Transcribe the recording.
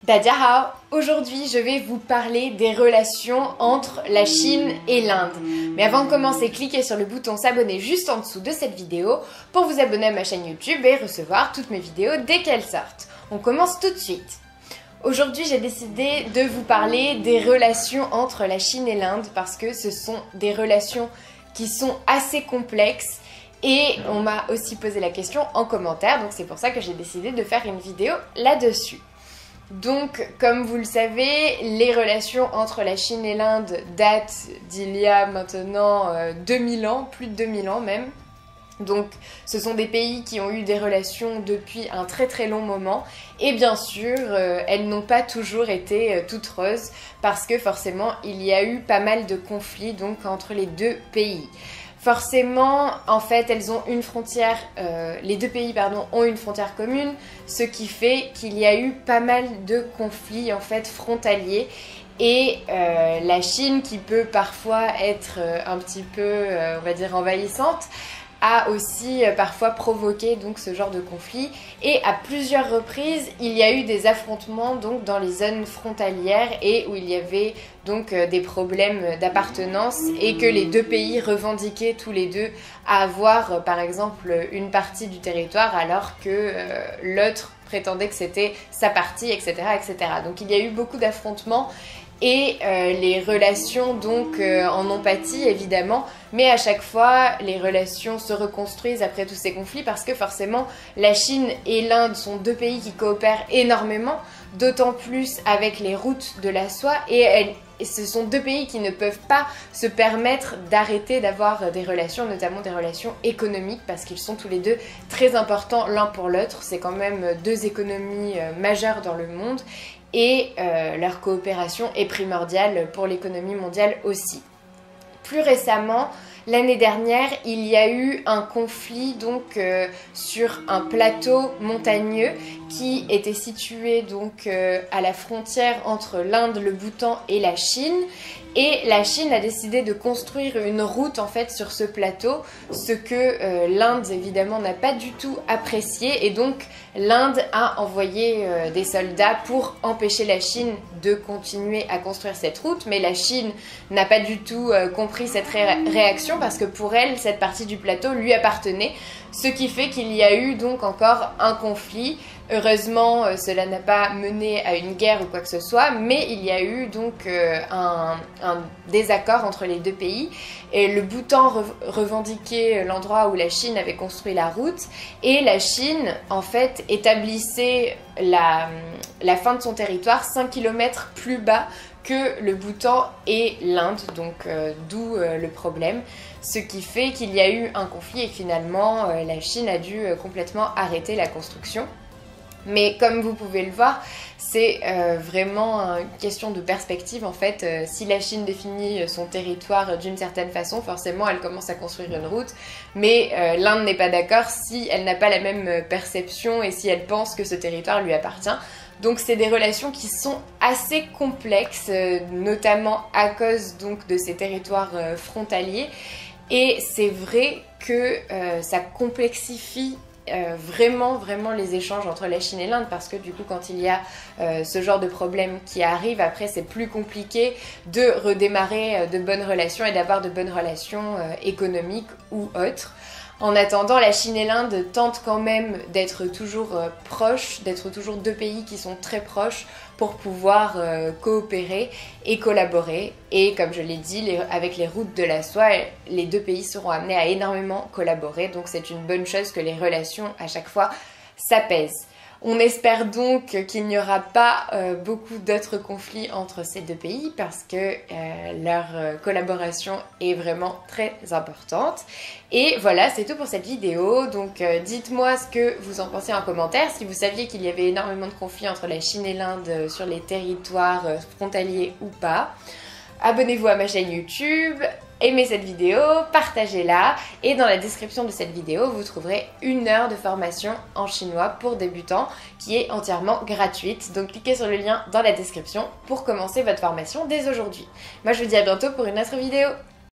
Tadjahao! Aujourd'hui, je vais vous parler des relations entre la Chine et l'Inde. Mais avant de commencer, cliquez sur le bouton s'abonner juste en dessous de cette vidéo pour vous abonner à ma chaîne YouTube et recevoir toutes mes vidéos dès qu'elles sortent. On commence tout de suite. Aujourd'hui, j'ai décidé de vous parler des relations entre la Chine et l'Inde parce que ce sont des relations qui sont assez complexes et on m'a aussi posé la question en commentaire, donc c'est pour ça que j'ai décidé de faire une vidéo là-dessus. Donc, comme vous le savez, les relations entre la Chine et l'Inde datent d'il y a maintenant 2000 ans, plus de 2000 ans même. Donc, ce sont des pays qui ont eu des relations depuis un très long moment. Et bien sûr, elles n'ont pas toujours été toutes roses parce que forcément, il y a eu pas mal de conflits donc, entre les deux pays. Forcément, en fait, elles ont une frontière, les deux pays ont une frontière commune, ce qui fait qu'il y a eu pas mal de conflits en fait frontaliers. Et la Chine, qui peut parfois être un petit peu, on va dire, envahissante, a aussi parfois provoqué donc ce genre de conflit. Et à plusieurs reprises, il y a eu des affrontements donc dans les zones frontalières et où il y avait donc des problèmes d'appartenance et que les deux pays revendiquaient tous les deux à avoir par exemple une partie du territoire alors que l'autre prétendait que c'était sa partie, etc., etc. Donc il y a eu beaucoup d'affrontements. Et les relations donc en ont pâti évidemment, mais à chaque fois les relations se reconstruisent après tous ces conflits parce que forcément la Chine et l'Inde sont deux pays qui coopèrent énormément, d'autant plus avec les routes de la soie et ce sont deux pays qui ne peuvent pas se permettre d'arrêter d'avoir des relations, notamment des relations économiques parce qu'ils sont tous les deux très importants l'un pour l'autre, c'est quand même deux économies majeures dans le monde. Et leur coopération est primordiale pour l'économie mondiale aussi. Plus récemment, l'année dernière, il y a eu un conflit donc sur un plateau montagneux qui était situé donc à la frontière entre l'Inde, le Bhoutan et la Chine. Et la Chine a décidé de construire une route en fait sur ce plateau, ce que l'Inde évidemment n'a pas du tout apprécié et donc l'Inde a envoyé des soldats pour empêcher la Chine de continuer à construire cette route, mais la Chine n'a pas du tout compris cette réaction parce que pour elle, cette partie du plateau lui appartenait, ce qui fait qu'il y a eu donc encore un conflit. Heureusement, cela n'a pas mené à une guerre ou quoi que ce soit, mais il y a eu donc un désaccord entre les deux pays. Et le Bhoutan revendiquait l'endroit où la Chine avait construit la route, et la Chine, en fait, établissait la fin de son territoire 5 km plus bas que le Bhoutan et l'Inde, donc d'où le problème. Ce qui fait qu'il y a eu un conflit et finalement la Chine a dû complètement arrêter la construction. Mais comme vous pouvez le voir, c'est vraiment une question de perspective en fait. Si la Chine définit son territoire d'une certaine façon, forcément elle commence à construire une route, mais l'Inde n'est pas d'accord si elle n'a pas la même perception et si elle pense que ce territoire lui appartient. Donc c'est des relations qui sont assez complexes, notamment à cause donc de ces territoires frontaliers. Et c'est vrai que ça complexifie vraiment les échanges entre la Chine et l'Inde parce que du coup quand il y a ce genre de problème qui arrive, après c'est plus compliqué de redémarrer de bonnes relations et d'avoir de bonnes relations économiques ou autres. En attendant, la Chine et l'Inde tentent quand même d'être toujours proches, d'être toujours deux pays qui sont très proches pour pouvoir coopérer et collaborer. Et comme je l'ai dit, avec les routes de la soie, les deux pays seront amenés à énormément collaborer. Donc c'est une bonne chose que les relations à chaque fois s'apaisent. On espère donc qu'il n'y aura pas beaucoup d'autres conflits entre ces deux pays parce que leur collaboration est vraiment très importante. Et voilà, c'est tout pour cette vidéo. Donc dites-moi ce que vous en pensez en commentaire. Si vous saviez qu'il y avait énormément de conflits entre la Chine et l'Inde sur les territoires frontaliers ou pas. Abonnez-vous à ma chaîne YouTube. Aimez cette vidéo, partagez-la et dans la description de cette vidéo, vous trouverez 1 heure de formation en chinois pour débutants qui est entièrement gratuite. Donc cliquez sur le lien dans la description pour commencer votre formation dès aujourd'hui. Moi je vous dis à bientôt pour une autre vidéo.